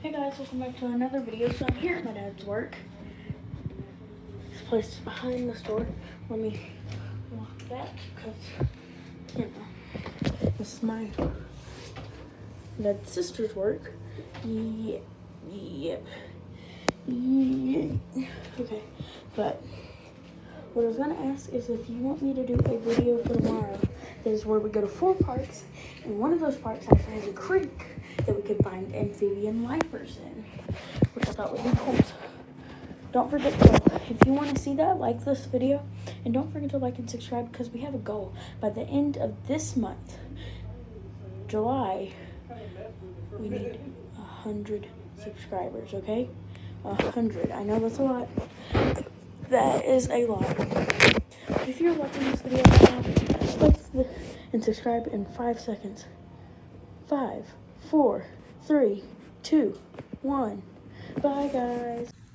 Hey guys, welcome back to another video. So I'm here at my dad's work. This place is behind the store. Let me lock that because, you know, this is my dad's sister's work. Yep. Okay, but what I was gonna ask is if you want me to do a video for tomorrow. Is where we go to 4 parks, and one of those parks actually has a creek that we could find amphibian lifers in, which I thought would be cool. So don't forget to, if you want to see that, like this video, and don't forget to like and subscribe because we have a goal. By the end of this month, July, we need 100 subscribers, okay? 100. I know that's a lot. That is a lot. But if you're watching this video right now, and subscribe in 5 seconds. 5, 4, 3, 2, 1. Bye, guys.